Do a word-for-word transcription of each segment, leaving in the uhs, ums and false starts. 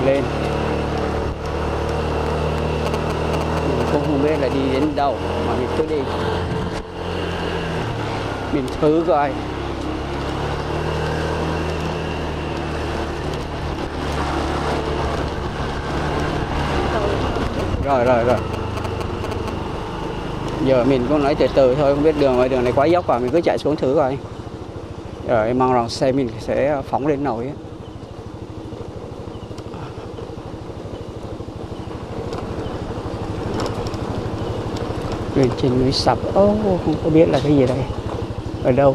lên. Mình cũng không biết là đi đến đâu mà mình cứ đi. Mình thử coi. Rồi rồi rồi. Giờ mình cũng nói từ từ thôi, không biết đường ngoài đường này quá dốc và mình cứ chạy xuống thử coi. Rồi mong rằng xe mình sẽ phóng lên nổi. Lên trên núi sập, ô oh, không có biết là cái gì đây, ở đâu,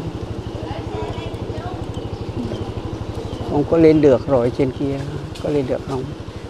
không có lên được. Rồi trên kia có lên được không?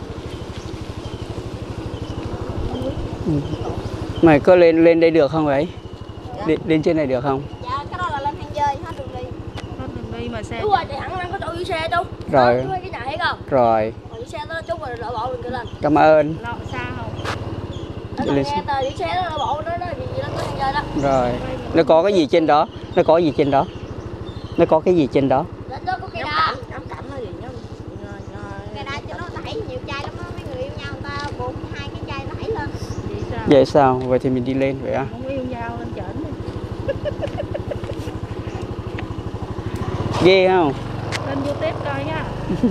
Ừ. Mày có lên lên đây được không vậy? Dạ. Lên, lên trên này được không? Dạ, cái đó là lên hang dơi, hết đường đi. Hết đường đi mà xe. Đúng rồi, chị hẳn đang có chỗ giữ xe chú. Rồi. Chú cái nhà thấy không? Rồi. Rồi giữ xe đó chú rồi lỡ bộ mình kia lên. Cảm ơn. Lọ xa không? Nó nghe tờ giữ xe đó lỡ bộ đó, nó gì gì đó có hang dơi đó. Rồi. Nó có cái gì trên đó? Nó có gì trên đó? Nó có cái gì trên đó? Đó có cây đa. Cắm cắm nó gì nhá. Cây đa cho nó đẩy nhiều chai lắm á, mấy người yêu nhau người ta buộc hai cái chai đẩy lên. Vậy sao? Vậy sao? Vậy thì mình đi lên vậy à? Không yêu nhau lên chảnh đi. Ghê không? Lên YouTube coi nha.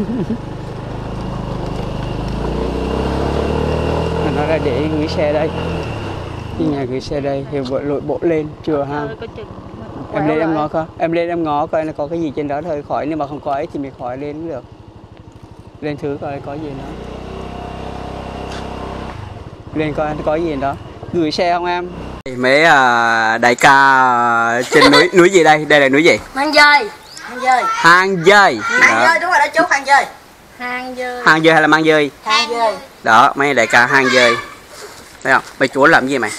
Nó ra để gửi xe đây. Đi nhà gửi xe đây thì bộ lội bộ lên chưa ha? Em lên em ngó coi, em lên em ngó coi nó có cái gì trên đó thôi khỏi, nhưng mà không có ấy thì mình khỏi lên cũng được. Lên thử coi có gì nữa. Lên coi có gì đó. Gửi xe không em? Mấy à, đại ca trên núi núi gì đây? Đây là núi gì? Hang dơi. Hang dơi. Hang dơi. Hang dơi đúng rồi đó chú, hang dơi. Hang dơi. Hang dơi hay là mang dơi? Hang dơi. Đó, mấy đại ca hang dơi. Thấy không? Mày chúa làm gì mày?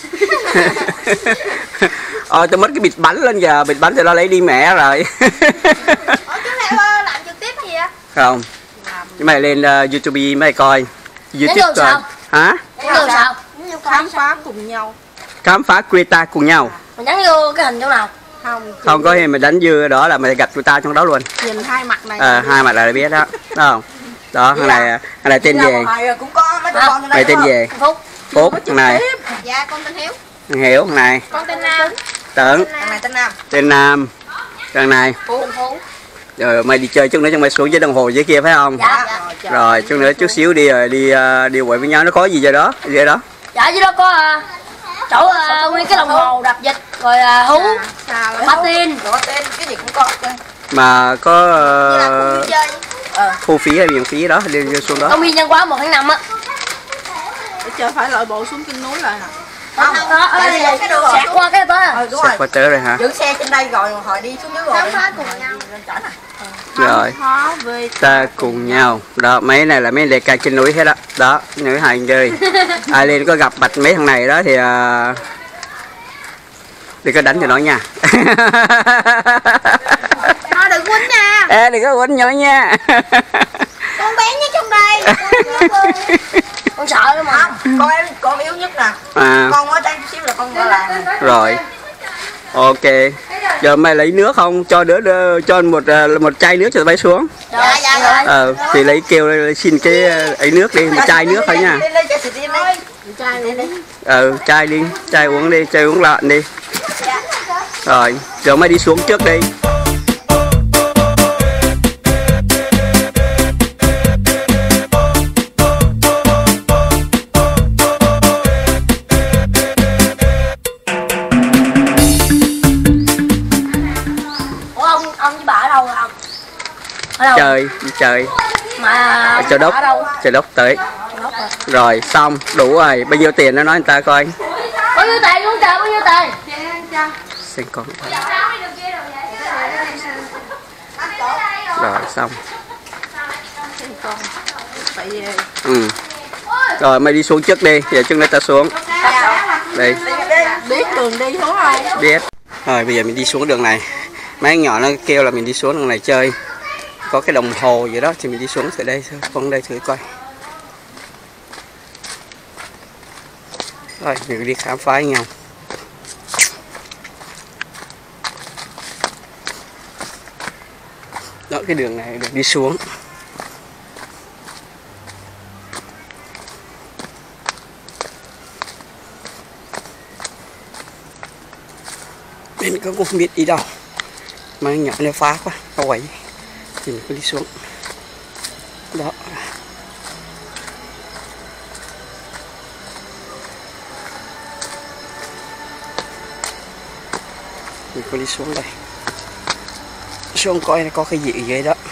Ờ, tôi mất cái bịt bánh lên giờ, bịt bánh thì nó lấy đi mẹ rồi. Ủa chú này làm trực tiếp hay gì á? Không. Chứ mày lên uh, YouTube mày coi. YouTube coi. Hả? Nhấn vô sao? Khám phá cùng nhau. Khám phá Creta cùng nhau. Mình nhấn vô cái hình chỗ nào? Không. Không có gì mày đánh dưa đó là mày gặp Creta trong đó luôn. Nhìn hai mặt này. Ờ, à, hai mặt là biết đó. Đúng không? Đó, thằng này, thằng này tên về. Cũng có mấy con trong mày tên về. Phúc. Phúc, thằng này. Dạ, con tên Hiếu. Thằng Hiếu, thằng này. Con tên Nam. Tưởng. Thằng này tên Nam. Tên Nam. Thằng này. Phú. Phú. Rồi mày đi chơi chút nữa cho mày xuống dưới đồng hồ dưới kia phải không? Dạ. Dạ. Rồi chút nữa chút xíu đi rồi đi uh, đi quậy với nhau, nó có gì vậy đó? Gì vậy đó? Dạ dưới đó có uh, chỗ uh, nguyên cái đồng hồ đập dịch rồi uh, hú. Martin. Martin cái gì cũng có. Mà có uh, ờ. thu phí hay miễn phí đó đi xuống đó. Công viên văn hóa một tháng năm á. Để chơi phải lội bộ xuống chân núi rồi hả? Không, có ở đây sạc qua cái tới à. Sạc qua tới rồi hả? Giữ xe trên đây rồi hồi đi xuống dưới rồi. Khám phá cùng nhau. Rồi ta cùng nhau đó, mấy này là mấy đại ca trên núi hết đó. Đó nữ hành chơi ai lên có gặp bạch mấy thằng này đó thì uh, đừng có đánh cho nó nha. Thôi đừng quýnh nha. Ê đừng có quýnh nhỏ nha. Con bé nhất trong đây. Con sợ lắm mà. Không, con em con yếu nhất nè. À. Con ở đây chút xíu là con là rồi. Ok. Giờ mày lấy nước không? Cho đứa, đứa cho một một chai nước cho tụi bay xuống. Dạ dạ rồi. Ờ thì lấy kêu xin cái ấy nước đi, một chai nước thôi nha. Ừ, chai đi, chai uống đi, chai uống lợn đi. Rồi, giờ mày đi xuống trước đi. Chơi, đi chơi mà Châu Đốc, Châu Đốc tới. Rồi xong, đủ rồi, bao nhiêu tiền nó nói người ta coi. Bao nhiêu tiền luôn trời, bao nhiêu tiền? Xem con. Rồi xong. Ừ. Rồi mày đi xuống trước đi, giờ chúng ta xuống. Đây. Biết đường đi xuống không? Biết. Rồi bây giờ mình đi xuống đường này. Mấy anh nhỏ nó kêu là mình đi xuống đường này chơi. Có cái đồng hồ vậy đó thì mình đi xuống từ đây thôi, con đây thử coi. Rồi mình đi khám phá với nhau. Đó cái đường này được đi xuống. cũng không biết đi đâu mà nhỏ nó phá quá nó quẩy thì mình cứ đi xuống đó. Mình cứ đi xuống đây, xuống coi có cái gì ghê đó.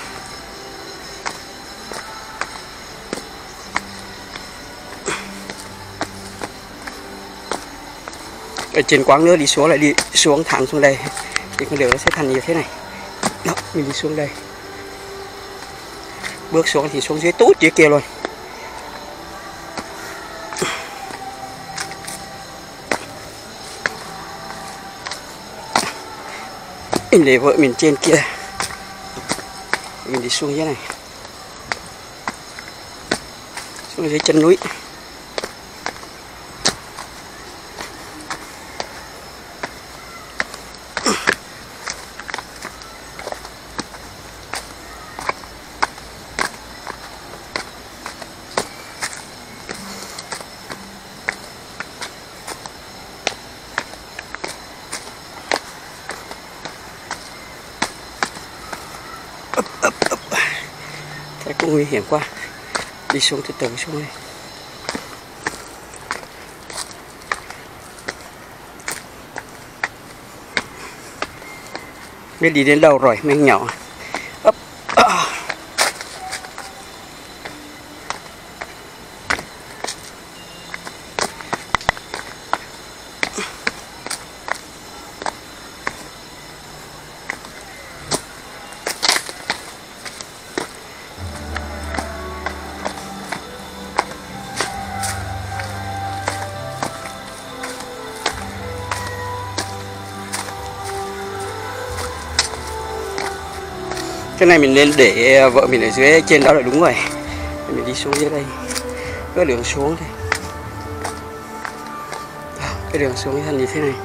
Ở trên quán nữa đi xuống lại đi xuống thẳng xuống đây thì con đường nó sẽ thành như thế này. Đó, mình đi xuống đây, bước xuống thì xuống dưới tút dưới kia luôn. Mình để vợ mình trên kia, mình đi xuống dưới này, xuống dưới chân núi. Thế cũng nguy hiểm quá, đi xuống từ từ xuống đây. Biết đi đến đâu rồi mấy nhỏ. Ấp. À. Cái này mình nên để vợ mình ở dưới, trên đó là đúng rồi. Mình đi xuống dưới đây, cái đường xuống đây, cái đường xuống thành như thế này.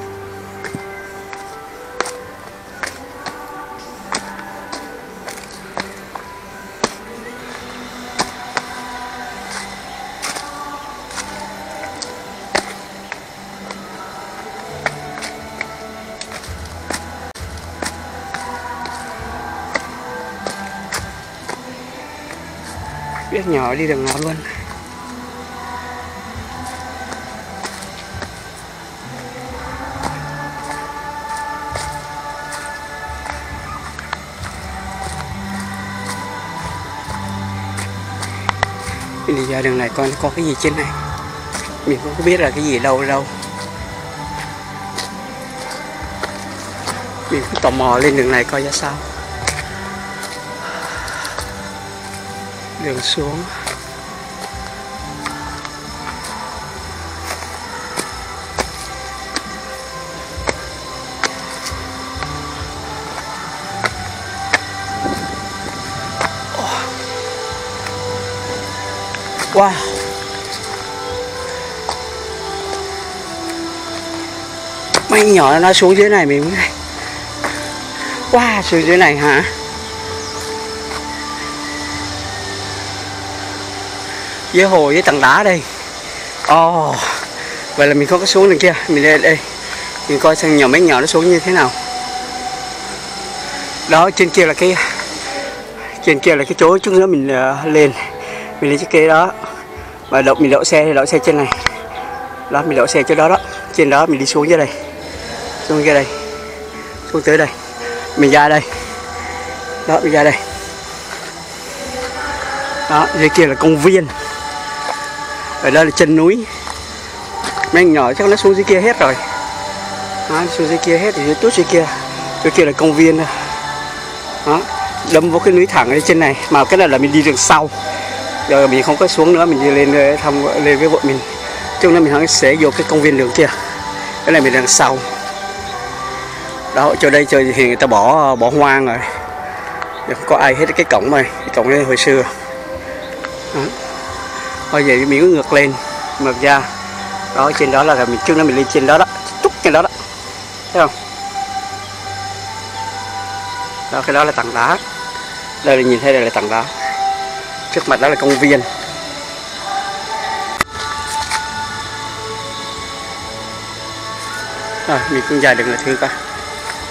Biết nhỏ đi đường nào luôn. Mình đi ra đường này coi nó có cái gì trên này. Mình không có biết là cái gì đâu đâu. Mình cứ tò mò lên đường này coi ra sao. Đường xuống. Wow. Mấy nhỏ nó xuống dưới này mình mới này. Wow, xuống dưới này hả? Dưới hồ với tảng đá đây. Ồ, oh, vậy là mình không có xuống đường kia. Mình lên đây, mình coi xem nhỏ mấy nhỏ nó xuống như thế nào. Đó, trên kia là cái trên kia là cái chỗ chút nữa mình uh, lên. Mình lên chiếc kia đó. Và đậu mình đậu xe thì đậu xe trên này. Đó, mình đậu xe chỗ đó đó. Trên đó mình đi xuống dưới đây. Xuống dưới đây. Xuống tới đây. Mình ra đây. Đó, mình ra đây. Đó, dưới kia là công viên. Ở đây là chân núi. Mấy anh nhỏ chắc nó xuống dưới kia hết rồi. Đó, xuống dưới kia hết thì dưới tút dưới kia. Dưới kia là công viên. Đó, đâm vô cái núi thẳng ở trên này. Mà cái này là mình đi đường sau. Giờ mình không có xuống nữa, mình đi lên thăm lên với vợ mình. Chung là mình sẽ vô cái công viên đường kia. Cái này mình đằng sau. Đó, chỗ đây chơi thì người ta bỏ bỏ hoang rồi. Không có ai hết cái cổng này, cái cổng này hồi xưa. Đó. Thôi vậy mình cứ ngược lên ngược ra. Đó, trên đó là mình trước đó mình lên trên đó đó, chút trên đó đó. Thấy không? Đó, cái đó là tảng đá. Đây là nhìn thấy đây là tảng đá. Trước mặt đó là công viên. Rồi, mình cũng dài được là thứ coi.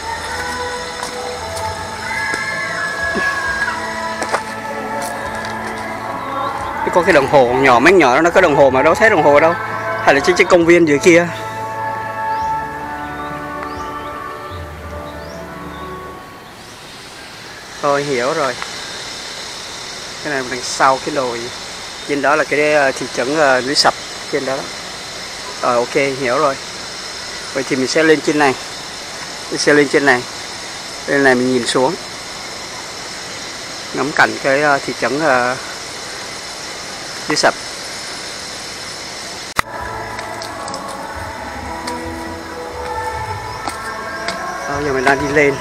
Có cái đồng hồ nhỏ mấy nhỏ nó có đồng hồ mà đâu thấy đồng hồ đâu, hay là trên trên công viên dưới kia. Tôi hiểu rồi, cái này đằng sau cái đồi trên đó là cái thị trấn núi Sập trên đó, đó. Rồi ok, hiểu rồi. Vậy thì mình sẽ lên trên này, mình sẽ lên trên này, lên này mình nhìn xuống ngắm cảnh cái thị trấn núi Sập. Đó, giờ mình đang đi lên.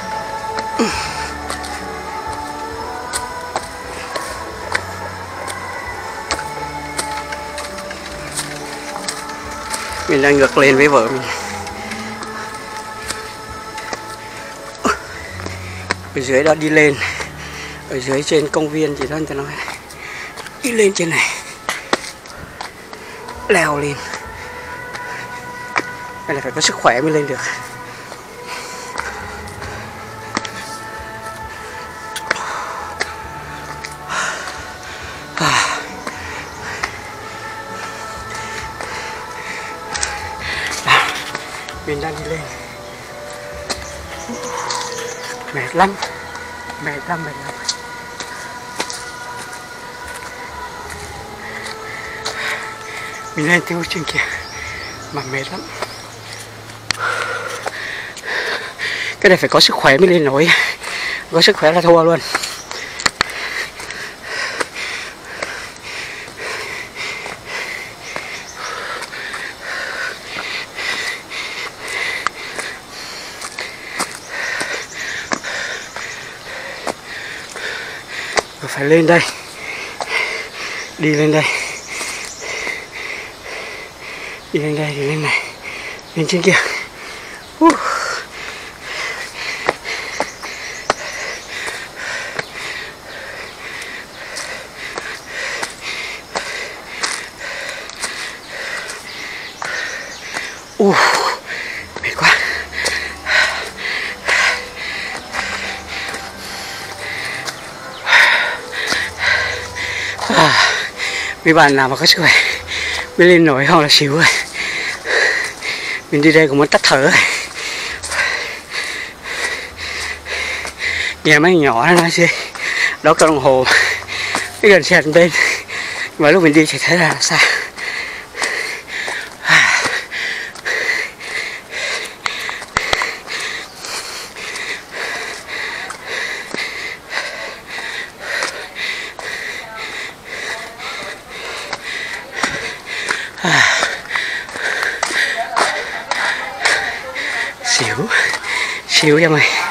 Mình đang ngược lên với vợ mình. Ở dưới đó đi lên, ở dưới trên công viên gì đó người ta nói, đi lên trên này, leo lên. Cái này phải có sức khỏe mới lên được. Mình đang đi lên, mệt lắm, mệt lắm, mệt lắm. Mình lên tiêu trên kia mà mệt lắm. Cái này phải có sức khỏe mới lên nổi, có sức khỏe là thua luôn. Phải lên đây, đi lên đây, đi lên đây, đi lên này, lên trên kia. Uh. Uh. Mệt quá. À, mấy bạn nào mà có sức khỏe mới lên nổi, không là xỉu rồi. Mình đi đây cũng muốn tắt thở rồi. Nhà mấy nhỏ nó nói gì đó, có đồng hồ cái gần xe bên, mà lúc mình đi thì thấy là xa. Xỉu, xỉu cho mày.